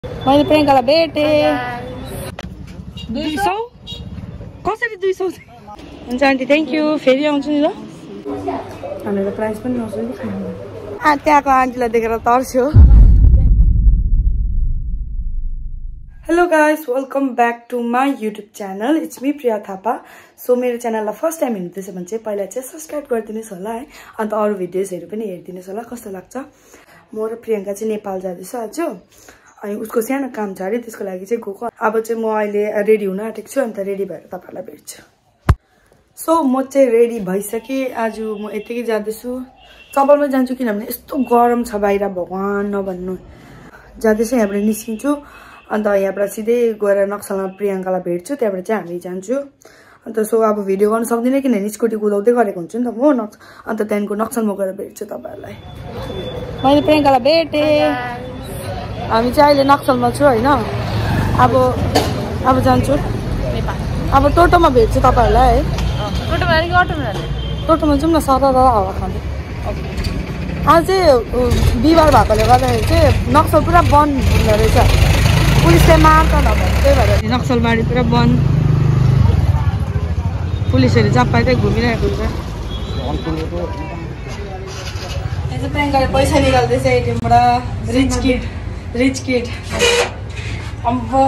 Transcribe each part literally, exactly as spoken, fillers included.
मैले प्रियङ्कालाई भेटेँ। दुई सौ कसरी दुई सौ हुन्छ आन्टी थ्याङ्क यू। फेरि आउँछु नि ल। हामीलाई त प्राइस पनि नसोध्यो कि खानु। त्यहाँको आन्टीलाई देखेर तर्स्यो। Hello guys, welcome back to my YouTube channel. It's me Priya Thapa. So मेरो च्यानललाई फर्स्ट टाइम हेर्नुहुँदैछ भने चाहिँ पहिला चाहिँ सब्सक्राइब गरिदिनुहोस् होला है। अन्त अरू भिडियोजहरू पनि हेरिदिनुहोस् होला कस्तो लाग्छ। म र प्रियङ्का चाहिँ नेपाल जाँदैछु आज। अनि उसको सानो काम छ अरे, त्यसको लागि चाहिँ गएको। अब चाहिँ म अहिले रेडी हुन आँटेको छु। अन्त रेडी भएर तपाईँहरूलाई भेट्छु। सो म चाहिँ रेडी भइसकेँ। आज म यतिकै जाँदैछु, चपलमै जान्छु किनभने यस्तो गरम छ बाहिर, भगवान् नभन्नु। जाँदैछु, यहाँबाट निस्किन्छु। अन्त यहाँबाट सिधै गएर नक्सलमा प्रियङ्कालाई भेट्छु, त्यहाँबाट चाहिँ हामी जान्छु। अन्त सो अब भिडियो गर्नु सक्दिनँ किनभने स्कुटी कुदाउँदै गरेको हुन्छु नि त म नक्स अन्त त्यहाँदेखिको नक्सलमा गएर भेट्छु तपाईँहरूलाई। मैले प्रियङ्कालाई भेटेँ। हामी चाहिँ अहिले नक्सलमा छु होइन। अब अब जान्छु नेपाल। अब टोटोमा भेट्छु तपाईँहरूलाई है। टोटोमा कि अटोमा? टोटोमा जाउँ न, सर हावा खाँदै। आज चाहिँ बिहिबार भएकोले गर्दाखेरि चाहिँ नक्सल पुरा बन्द हुँदो रहेछ, पुलिसले मार्छ नभए। त्यही भएर नक्सलबारी पुरा बन्द, पुलिसहरू जहाँ पाइ त्यही घुमिरहेको हुन्छ। प्रियङ्काले पैसा निकाल्दैछ एटिएमबाट। रिच किड रिच किड अम्बो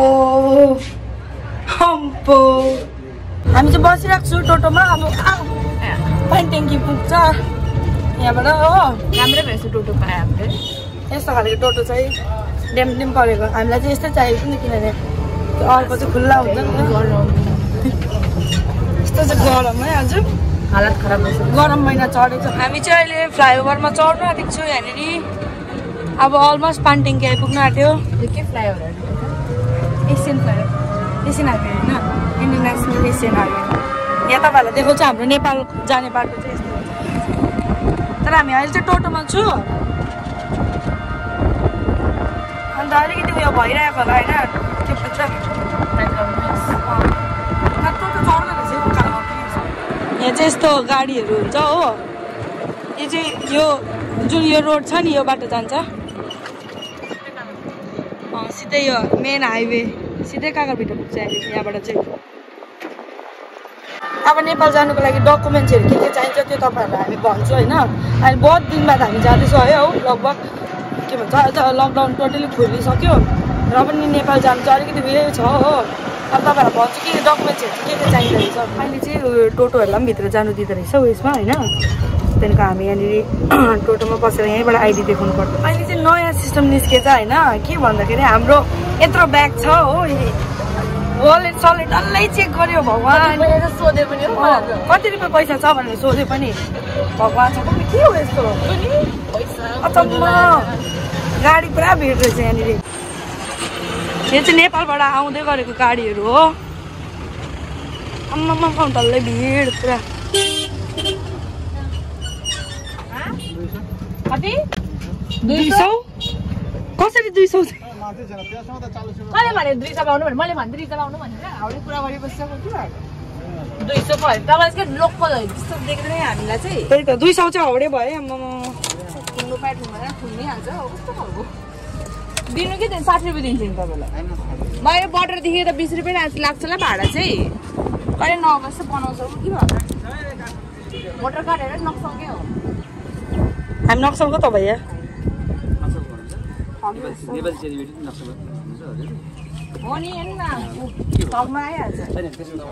अम्बो। हामी चाहिँ बसिरहेको छु टोटोमा। अब पानी ट्याङ्की पुग्छ यहाँबाट हो। राम्रै भएछ टोटो पाएँ हामीले। यस्तो खालको टोटो चाहिँ ड्याम ड्याम परेको। हामीलाई चाहिँ यस्तै चाहिएको नि, किनभने अर्को चाहिँ खुल्ला हुन्छ नि गरम। यस्तो चाहिँ गरम है, आज हालत खराब भएछ। गरम महिना चढेको छ। हामी चाहिँ अहिले फ्लाइओभरमा चढ्नु आँटेको छु यहाँनिर। अब अलमोस्ट पानी ट्याङ्की आइपुग्नु आँट्यो। के flyover? Asian flyover, Asian highway होइन, इन्डियन नेसनल एसियन हाइवे। यहाँ तपाईँहरूलाई देखाउँछ हाम्रो नेपाल जाने बाटो चाहिँ यस्तो हुन्छ। तर हामी अहिले चाहिँ टोटोमा छु। अन्त अलिकति उयो भइरहेको होला होइन, के भन्छ टोटो चढ्दो रहेछ उकालो। यहाँ चाहिँ यस्तो गाडीहरू हुन्छ हो। यो चाहिँ यो जुन यो रोड छ नि, यो बाटो जान्छ सिधै यो मेन हाइवे, सिधै काँक्राभित्र पुग्छ यहाँबाट चाहिँ। अब नेपाल जानुको लागि डकुमेन्ट्सहरू के के चाहिन्छ त्यो तपाईँहरूलाई हामी भन्छु होइन। अहिले बहुत दिन बाद हामी जाँदैछौँ है हौ। लगभग के भन्छ अझ लकडाउन टोटली खोलिसक्यो र पनि नेपाल जानु चाहिँ अलिकति उयो छ हो। अब तपाईँहरूलाई भन्छु कि डकुमेन्ट्सहरू के के चाहिँदो रहेछ। अहिले चाहिँ टोटोहरूलाई पनि भित्र जानु दिँदो रहेछ उयसमा होइन। त्यहाँदेखिको हामी यहाँनिर टोटोमा बसेर यहीँबाट आइडी देखाउनु पर्छ। अहिले चाहिँ नयाँ सिस्टम निस्केछ होइन। के भन्दाखेरि हाम्रो यत्रो ब्याग छ हो, वालेट सलेट डल्लै चेक गर्यो भगवान्। सोध्यो पनि कति रुपियाँ पैसा छ भनेर सोध्यो पनि भगवान् छ। के हो यस्तो अचम्म, गाडी पुरा भिड रहेछ यहाँनिर। यो चाहिँ नेपालबाट आउँदै गरेको गाडीहरू हो। आम्मामा डल्लै भिड पुरा। कति? दुई सौ कसरी? दुई सौ चाहिँ कहिले भने दुई सौ आउनु भने मैले भन्दै दुई सौ आउनु भनेर हाउडे कुरा गरी बसिसकेको छु। दुई सौ भयो तपाईँलाई चाहिँ लोकल जस्तो देख्दैन हामीलाई चाहिँ। त्यही त दुई सौ चाहिँ हाउडे भयो। आम्मामा ठुलो प्याट हुँदैन, खुल्निहाल्छ कस्तो खालको। दिनु कि साठी रुपियाँ दिन्छु नि तपाईँलाई। मैले बटरदेखि त बिस रुपियाँ लाग्छ होला भाडा चाहिँ। कहिले नबस्छ बनाउँछ कि भयो मोटर काटेर नक्सलकै हो। हामी नक्सलको त भैया हो नि हेर्नु न, टकमा आइहाल्छ। होइन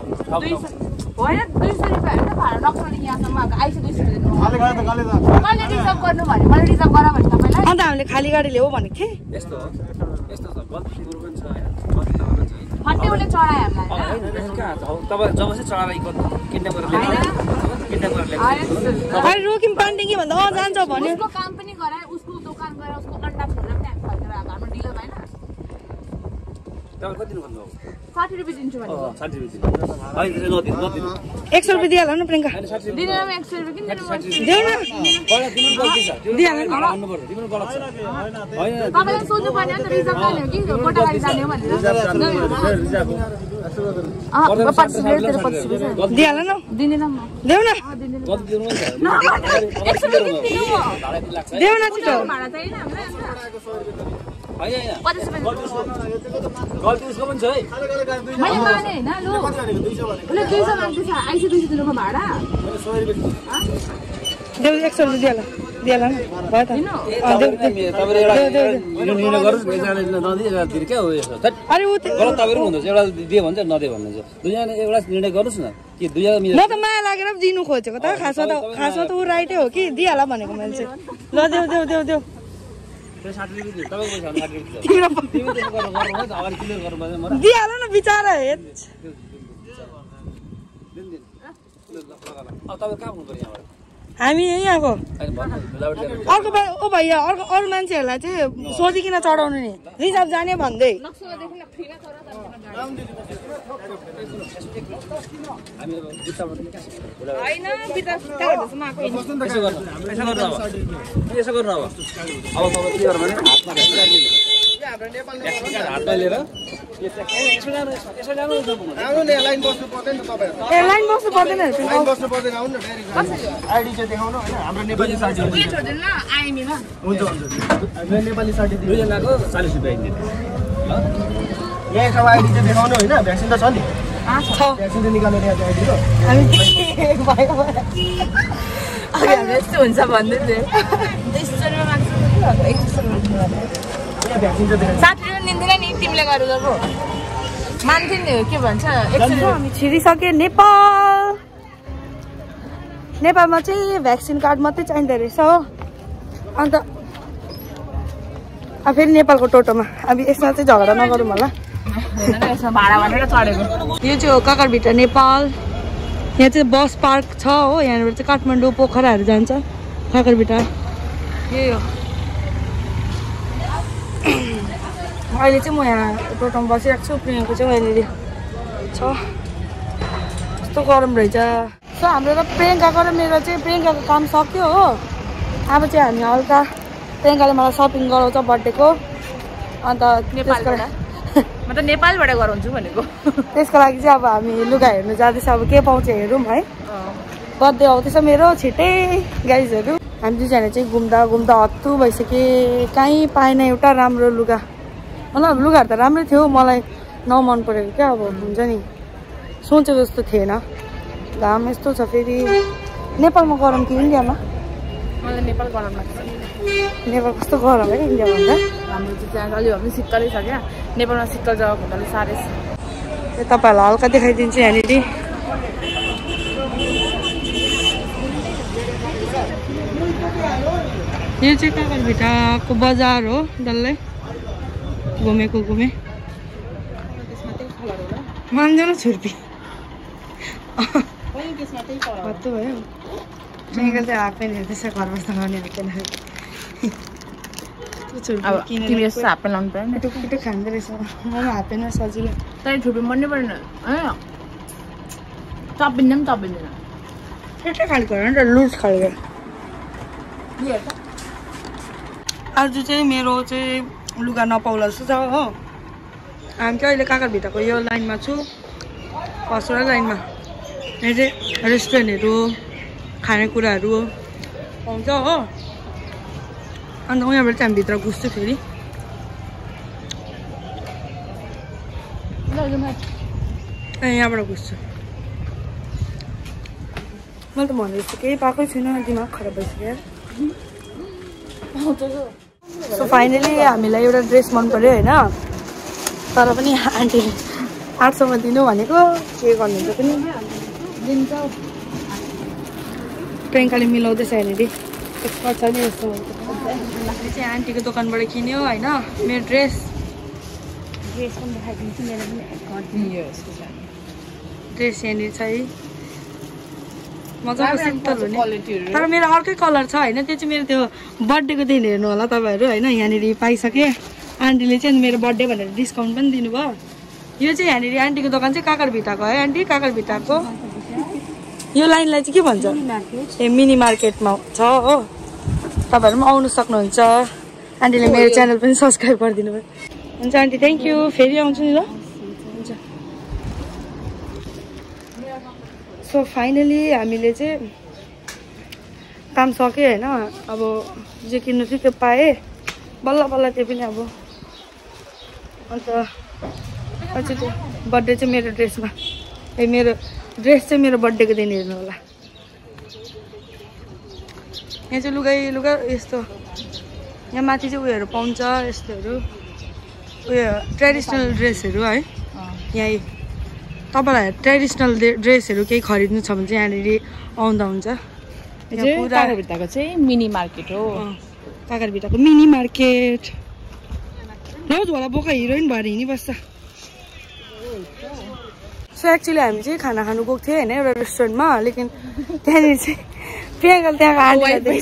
दुई सौ रुपियाँ होइन भाडा नक्सलदेखि यहाँसम्म आइस दुई सौ रुपियाँ। मैले रिजर्भ गर्नु भने मैले रिजर्भ गर भने तपाईँलाई। अन्त हामीले खाली गाडी ल्याऊ भनेको थिएँ। फट्टै उसले चढायो हामीलाई। रोक्यौँ पानी ट्याङ्की भन्दा अँ जान्छ भन्यो। उसको काम पनि गरायो, उसको दोकान गएर उसको अन्डा छोडेर पनि हामी फर्केर आएको। हाम्रो डिलर भएन। साठी रुपियाँ दिन्छु भने एक सौ रुपियाँ दिइहाल्नु न प्रियङ्का। दिँदैन एक सौ रुपियाँ किन देऊ न, दिइहाल्नु। तपाईँलाई सोध्नु पर्ने अन्त रिजर्भ जाने हो कि गोटा गाडी जाने हो भनेर। पच्चिस रुपियाँ पच्चिस रुपियाँ दिइहाल्नु न। दिँदैन म, देऊ न एक सौ रुपियाँ दिनु देऊ न छिटो। भाडा चाहिएन हामीलाई। पचास रुपियाँ गल्ती उसको पनि छ है मैले माने हैन लु उसले दुई सय माग्दैछ आइसे दुई सय दिनुको भाडा देऊ एक सय रुपियाँ दिएला दिएला न भयो त तपाईले एउटा निर्णय गर्नुस् एकजनाले नदिए एउटा दिर के हो यसो अरे उ गलत तपाईहरु हुनुहुन्छ एउटा दिए भन्छ नदिए भन्नुहुन्छ दुईजनाले एउटा निर्णय गर्नुस् न कि दुईजना मिलेर म त माया लागेर दिनु खोजेको त खासमा त खासमा त उ राइटै हो कि दिइहाला भनेको मैले चाहिँ ल देऊ देऊ देऊ देऊ साठी रुपियाँ तपाईको पैसा साठी रुपियाँ तिमी त्यसो गर्नु गर्नु हो अगाडि क्लियर गर्नु पर्छ म दिइहाल न बिचारा हेत दिन दिन अब तपाईँ कहाँ हुनु पर्यो यहाँबाट हामी यही आएको अर्को ओ भैया अर्को अरू मान्छेहरूलाई चाहिँ सोधिकन चढाउनु नि रिजर्भ जाने भन्दै यसो गर्नु अब अब तपाईँ के गर्नु भने हातमा हातमा लिएर आउनु नि लाइन बस्नु पर्दैन तपाईहरु ए लाइन बस्नु पर्दैन लाइन बस्नु पर्दैन आउनु न डाइरेक्ट आइडी चाहिँ देखाउनु हैन हाम्रो नेपाली साथीहरु के छोड्दैन ल आइमी ल हुन्छ हुन्छ हाम्रो नेपाली साथी दुई जनाको चालीस रुपैयाँ दिनु ल यहाँ सब आइडी चाहिँ देखाउनु हैन भ्याक्सिन त छ नि आ छ भ्याक्सिन चाहिँ निकालेर यहाँ आइडी हो हामी भयो अघि हामी यस्तो हुन्छ भन्दै थिए दुई सय रुपियाँ माग्छ एक सय रुपियाँ यहाँ भ्याक्सिन चाहिँ देखाउनु साठी रुपियाँ दिँदैन नि तिमीले गरेर जब मान्थे नि के भन्छ एक सय रुपियाँ हामी छिरिसके नेपाल नेपालमा चाहिँ भ्याक्सिन कार्ड मात्रै चाहिँदो रहेछ हो अन्त अब फेरि नेपालको टोटोमा अब यसमा चाहिँ झगडा नगरौँ होला यसमा भाडा भनेर चढेको यो चाहिँ हो काकरभिट्टा नेपाल यहाँ चाहिँ बस पार्क छ हो यहाँबाट चाहिँ काठमाडौँ पोखराहरू जान्छ काकरभिट्टा यही हो अहिले चाहिँ म यहाँ टोटोमा बसिरहेको छु प्रियाको चाहिँ यहाँनिर छ कस्तो गरम रहेछ सो हाम्रो त प्रियङ्काको र मेरो चाहिँ प्रियङ्काको काम सक्यो हो अब चाहिँ हामी हल्का प्रियङ्काले मलाई सपिङ गराउँछ बर्थडेको अन्त नेपालबाट म त नेपालबाट गराउँछु भनेको त्यसको लागि चाहिँ अब हामी लुगा हेर्नु जाँदैछ अब के पाउँछ हेरौँ है बर्थडे आउँदैछ मेरो छिट्टै गाइजहरू हामी दुईजना चाहिँ घुम्दा घुम्दा हत्तु भइसके कहीँ पाएन एउटा राम्रो लुगा मतलब लुगाहरू त राम्रै थियो मलाई नमन परेको क्या अब हुन्छ नि सोचेको जस्तो थिएन घाम यस्तो छ फेरि नेपालमा गरम कि इन्डियामा मलाई नेपाल गरम लाग्छ नेपाल कस्तो गरम है इन्डियाभन्दा हाम्रो चाहिँ त्यहाँ अलि भए पनि शीतलै छ क्या नेपालमा शीतल जग्गा भन्नाले साह्रै छ तपाईँहरूलाई हल्का देखाइदिन्छु यहाँनिर यो चाहिँ काकरभिट्टाको बजार हो डल्लै घुमेको घुमे मान्दैन छुर्पी हत्तु भयो साइकल चाहिँ हाफ प्यान्ट हेर्दैछ घर बस्दा लाउने हाल्दैन अब तिमी यस्तो हाफ प्यान्ट लाउनु पऱ्यो नि पिटो पिटो खाँदो रहेछ मलाई हाफ प्यान्टमा सजिलो तर छुर्पी मर्नै परेन होइन चपिँदैन पनि चपिँदैन ठुल्ठो खालको हो नि त लुज खालको आज चाहिँ मेरो चाहिँ लुगा नपाउला जस्तो छ हो हामी चाहिँ अहिले काकरभिट्टाको यो लाइनमा छु फर्स्टवटा लाइनमा यहाँ चाहिँ रेस्टुरेन्टहरू खानेकुराहरू पाउँछ हो अन्त उहाँबाट चाहिँ हामी भित्र घुस्छु फेरि यहाँबाट घुस्छु मैले त भन्दैछु केही पाएकै छुइनँ दिमाग खराब भइसक्यो सो फाइनली हामीलाई एउटा ड्रेस मन पर्यो होइन तर पनि आन्टी आठ सौमा दिनु भनेको के गर्नुहुन्छ पनि दिन्छ प्रियङ्काले मिलाउँदैछ यहाँनिर एक्सपर्ट छ नि यस्तो चाहिँ आन्टीको दोकानबाट किन्यो होइन मेरो ड्रेस ड्रेस पनि देखाइदिन्छु मेरो पनि ड्रेस यहाँनिर छ है मजाको सिम्पल हो नि तर मेरो अर्कै कलर छ होइन त्यो चाहिँ मेरो त्यो बर्थडेको दिन हेर्नु होला तपाईँहरू होइन यहाँनिर पाइसकेँ आन्टीले चाहिँ मेरो बर्थडे भनेर डिस्काउन्ट पनि दिनुभयो यो चाहिँ यहाँनिर आन्टीको दोकान चाहिँ काकरभिट्टाको है आन्टी काकरभिट्टाको यो लाइनलाई चाहिँ के भन्छ ए मिनी मार्केटमा छ हो तपाईँहरू पनि आउनु सक्नुहुन्छ आन्टीले मेरो च्यानल पनि सब्सक्राइब गरिदिनु भयो हुन्छ आन्टी थ्याङ्क यू फेरि आउँछु नि ल हुन्छ सो फाइनली हामीले चाहिँ काम सक्यो होइन अब जे किन्नु थियो त्यो पाएँ बल्ल बल्ल त्यो पनि अब अन्त अझै त्यो बर्थडे चाहिँ मेरो ड्रेसमा ए मेरो ड्रेस चाहिँ मेरो बर्थडेको दिन हेर्नु होला। यहाँ चाहिँ लुगा लुगा यस्तो यहाँ माथि चाहिँ उयोहरू पाउँछ यस्तोहरू उयो ट्रेडिसनल ड्रेसहरू है। यहीँ तपाईँलाई ट्रेडिसनल ड्रेसहरू केही खरिद्नु छ भने चाहिँ यहाँनिर आउँदा हुन्छ। काँक्राभिट्टाको चाहिँ मिनी मार्केट हो। काँक्राभिट्टाको मिनी मार्केट रोज होला बोका हिरोइन भएर हिँडिबस्छ। सो एक्चुअली हामी चाहिँ खाना खानु गएको थियो होइन एउटा रेस्टुरेन्टमा, लेकिन त्यहाँनिर चाहिँ प्रियङ्काले त्यहाँको आन्टीलाई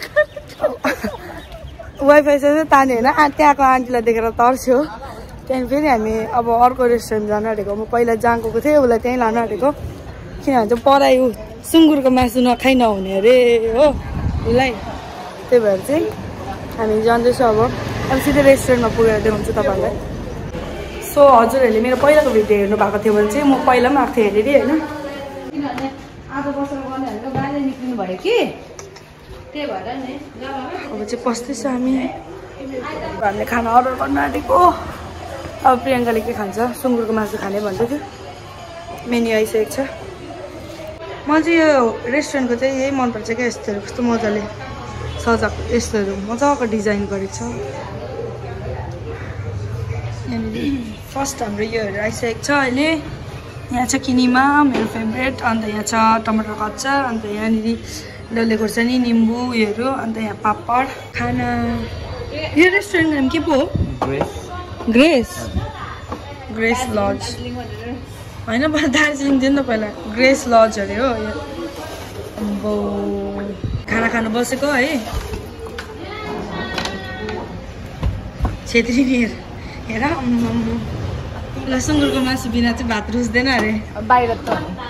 वाइफाई चाहिँ तान्यो होइन, त्यहाँको आन्टीलाई देखेर तर्स्यो। त्यहाँदेखि फेरि हामी अब अर्को रेस्टुरेन्ट जान आँटेको। म पहिला जहाँ गएको थिएँ उसलाई त्यहीँ लानु आँटेको, किनभने चाहिँ पराई ऊ सुँगुरको मासु नखाइ नहुने अरे हो उसलाई। त्यही भएर चाहिँ हामी जाँदैछौँ। अब अब सिधै रेस्टुरेन्टमा पुगेर देखाउँछु तपाईँहरूलाई। सो हजुरहरूले मेरो पहिलाको भिडियो हेर्नु भएको थियो भने चाहिँ म पहिला पनि आएको थिएँ हेरेर होइन, किनभने आज बसेर गर्नेहरूको बाहिर निक्लिनु भयो कि त्यही भएर नि। अब चाहिँ पस्दैछ हामी। हामीले खाना अर्डर गर्न आँटेको। अब प्रियङ्काले के खान्छ, सुँगुरको मासु खाने भन्दै थियो। मेन्यु आइसकेको छ। मलाई चाहिँ यो रेस्टुरेन्टको चाहिँ यही मनपर्छ क्या, यस्तोहरू कस्तो मजाले सजाएको, यस्तोहरू मजाको डिजाइन गरेको छ। यहाँनिर फर्स्ट हाम्रो योहरू आइसकेको छ अहिले। यहाँ छ किनिमा मेरो फेभरेट, अन्त यहाँ छ टमाटरको अचार, अन्त यहाँनिर डल्ले खोर्सानी निम्बु उयोहरू, अन्त यहाँ पापड। खाना यो रेस्टुरेन्टको नाम के पो हो? ग्रेस ग्रेस लज होइन, पहिला दार्जिलिङ थियो नि त पहिला। ग्रेस लज अरे हो यो। अब खाना खानु बसेको है। छेत्री हेर हेर ल सुँगुरको मासु बिना चाहिँ भात रुच्दैन अरे बाहिर त।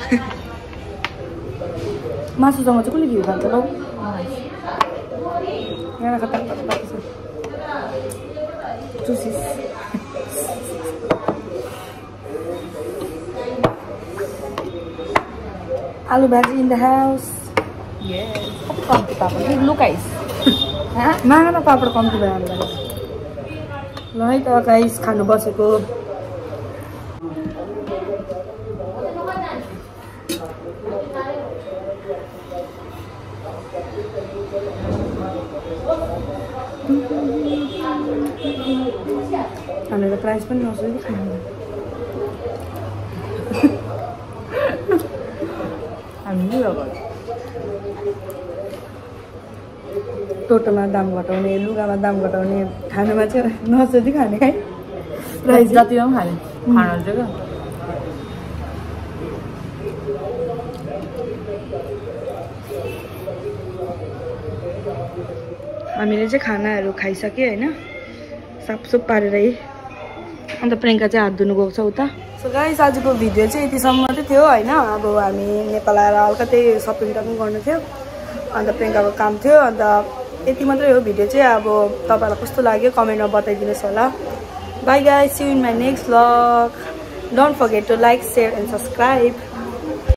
मासुसँग चाहिँ कसले घिउ खान्छ ल? यहाँ कता कता छ चुसिस। आलु भाजी इन द हाउस। कम्ती पापड लुकाइस माग न पापड कम्ती भयो हामीलाई। ल है त गाइस खानु बसेको। हामीलाई प्राइस पनि नसोधी खानु। टोटोमा दाम घटाउने, लुगामा दाम घटाउने, खानुमा चाहिँ नसोधी खाने है। प्राइस जतिमा पनि खाने खानु चाहिँ क्या। हामीले चाहिँ खानाहरू खाइसक्यो होइन, साफसुफ पारेर है। अन्त प्रियङ्का चाहिँ हात धुनु गएको छ उता। सो गाइस आजको भिडियो चाहिँ यतिसम्म मात्रै थियो होइन। अब हामी नेपाल आएर हल्का त्यही सपिङ टपिङ गर्नु थियो, अन्त प्रियङ्काको काम थियो, अन्त यति मात्रै हो भिडियो चाहिँ। अब तपाईँलाई कस्तो लाग्यो कमेन्टमा बताइदिनुहोस् होला। Bye guys, see you in my next vlog. Don't forget to like, share and subscribe.